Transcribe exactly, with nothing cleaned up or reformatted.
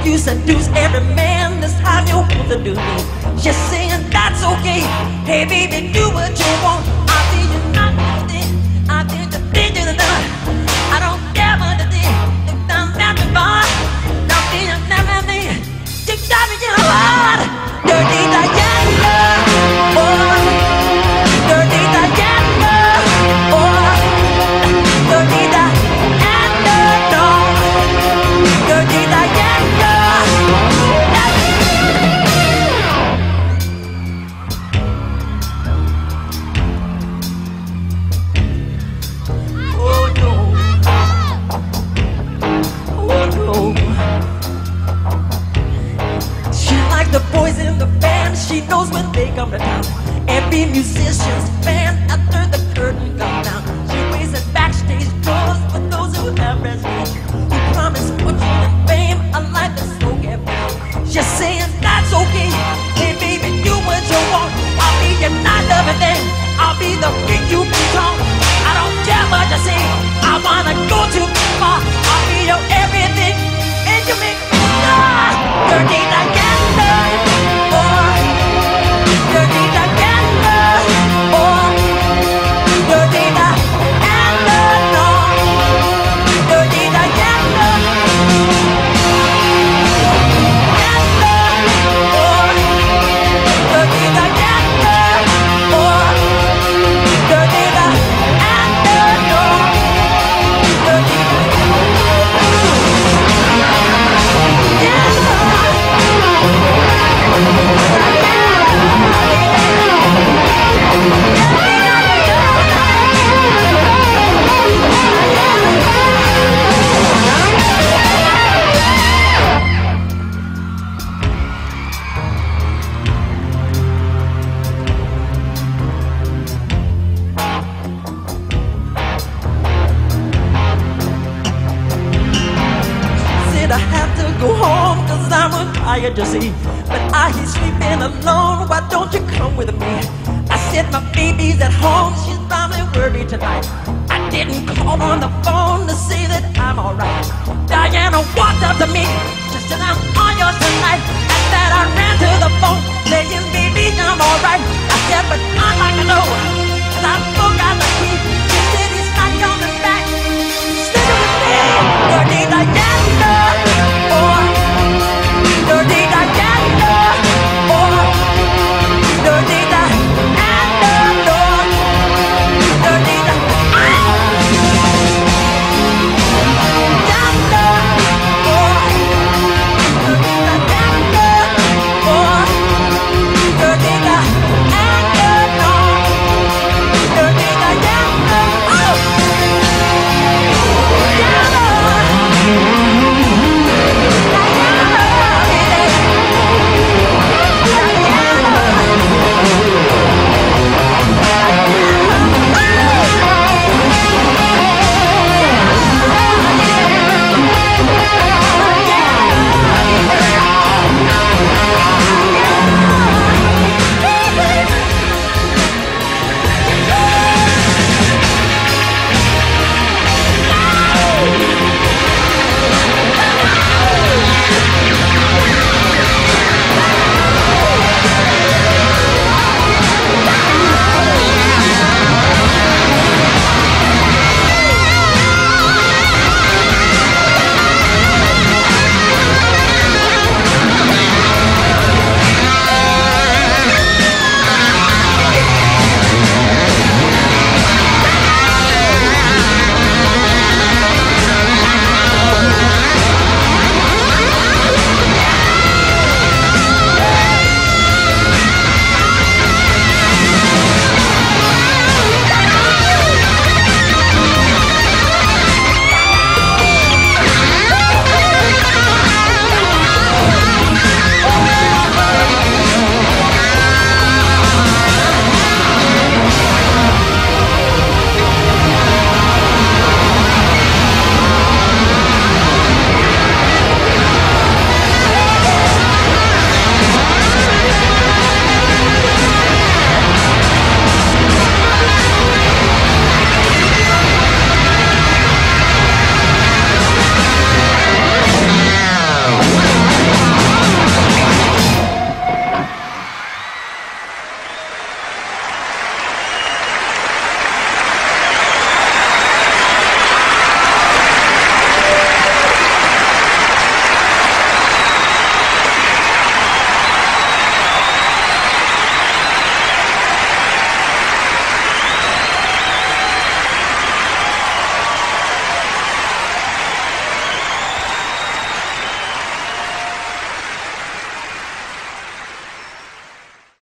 you seduce every man, this time you want to do me. She's saying that's okay. Hey baby, do what you want. I'll be your nothing. I did the thing to the done. I don't care what the thing. Look down at the bar. Nothing, nothing. Tick tock in your heart. Dirty Diana. Oh, dirty Diana. Oh, dirty Diana. No, dirty Diana. Oh no. Oh no. She like the boys in the band. She knows when they come to town. Every musician's fan after the curtain comes down. She waits at backstage doors for those who have prestige, who promise fortune and fame, a life that's so carefree. She's saying that's okay. Hey baby, do what you want. I'll be your night loving thing. I'll be the freak you can call. I don't care what you say. I wanna go too far. I'll be your everything, and you make me start. Dirty Diana, oh, dirty Diana, oh, dirty Diana, no, dirty Diana, Diana, oh, dirty Diana, oh, dirty Diana, no, dirty I have to go home cause I'm tired to see. But I hear sleeping alone, why don't you come with me? I said my baby's at home, she's probably worried tonight. I didn't call on the phone to say that I'm alright. Diana walked up to me, she said I'm all yours tonight. At that I ran to the phone, saying baby I'm alright. I